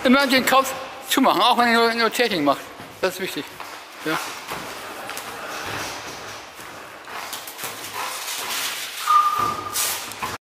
immer den Kopf zumachen, auch wenn ihr nur Täting macht. Das ist wichtig. Ja.